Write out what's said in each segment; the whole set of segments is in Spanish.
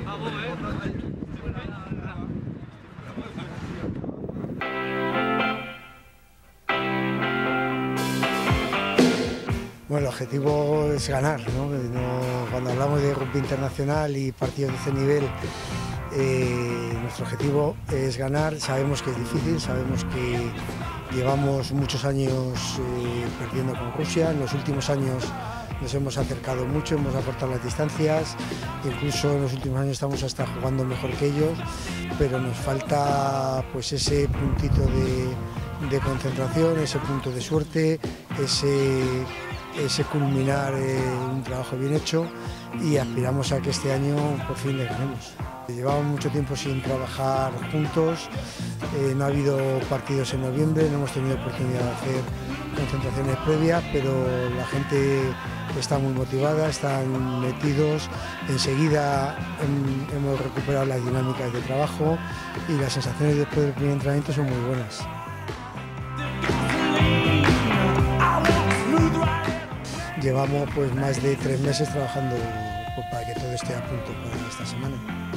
Bueno, el objetivo es ganar, ¿no? Cuando hablamos de rugby internacional y partidos de ese nivel, nuestro objetivo es ganar. Sabemos que es difícil, sabemos que llevamos muchos años perdiendo con Rusia. En los últimos años nos hemos acercado mucho, hemos acortado las distancias, incluso en los últimos años estamos hasta jugando mejor que ellos, pero nos falta pues ese puntito de concentración, ese punto de suerte, ese culminar un trabajo bien hecho, y aspiramos a que este año por fin le ganemos. Llevamos mucho tiempo sin trabajar juntos, no ha habido partidos en noviembre, no hemos tenido oportunidad de hacer concentraciones previas, pero la gente está muy motivada, están metidos. Enseguida hemos recuperado las dinámicas de trabajo y las sensaciones después del primer entrenamiento son muy buenas. Llevamos pues más de 3 meses trabajando pues, para que todo esté a punto para esta semana.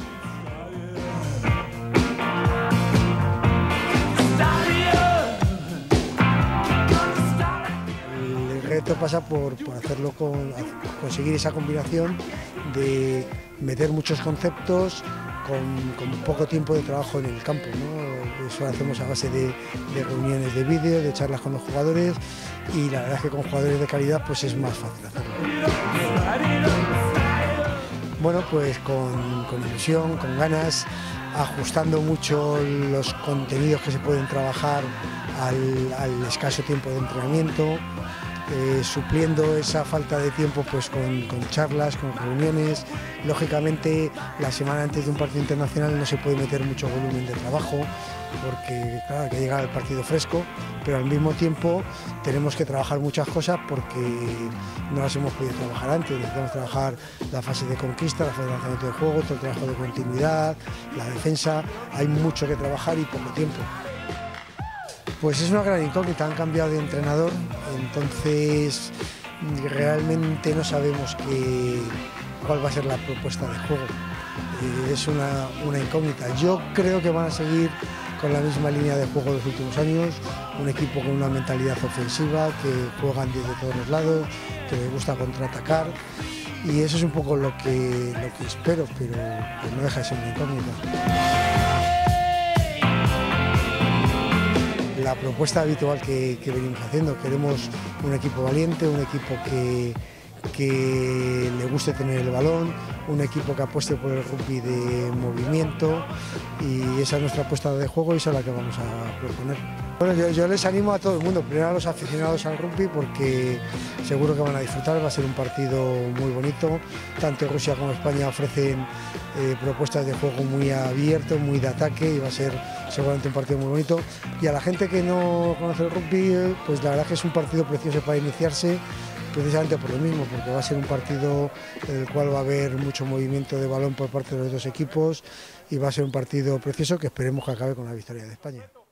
El reto pasa por hacerlo conseguir esa combinación de meter muchos conceptos con poco tiempo de trabajo en el campo, ¿no? Eso lo hacemos a base de reuniones de vídeo, de charlas con los jugadores, y la verdad es que con jugadores de calidad pues es más fácil hacerlo. Bueno, pues con ilusión, con ganas, ajustando mucho los contenidos que se pueden trabajar al escaso tiempo de entrenamiento, supliendo esa falta de tiempo pues con charlas, con reuniones. Lógicamente la semana antes de un partido internacional no se puede meter mucho volumen de trabajo porque claro, hay que llegar al partido fresco, pero al mismo tiempo tenemos que trabajar muchas cosas porque no las hemos podido trabajar antes. Necesitamos trabajar la fase de conquista, la fase de lanzamiento de juego, todo el trabajo de continuidad, la defensa. Hay mucho que trabajar y poco tiempo. Pues es una gran incógnita, han cambiado de entrenador, entonces realmente no sabemos cuál va a ser la propuesta de juego. Es una incógnita. Yo creo que van a seguir con la misma línea de juego de los últimos años, un equipo con una mentalidad ofensiva, que juegan desde todos los lados, que les gusta contraatacar, y eso es un poco lo que espero, pero no deja de ser una incógnita. La propuesta habitual que venimos haciendo, queremos un equipo valiente, un equipo que le guste tener el balón, un equipo que apueste por el rugby de movimiento, y esa es nuestra apuesta de juego y esa es la que vamos a proponer. Bueno, yo les animo a todo el mundo, primero a los aficionados al rugby, porque seguro que van a disfrutar, va a ser un partido muy bonito. Tanto Rusia como España ofrecen propuestas de juego muy abierto, muy de ataque, y va a ser seguramente un partido muy bonito. Y a la gente que no conoce el rugby, pues la verdad que es un partido precioso para iniciarse, precisamente por lo mismo, porque va a ser un partido en el cual va a haber mucho movimiento de balón por parte de los dos equipos, y va a ser un partido precioso que esperemos que acabe con la victoria de España.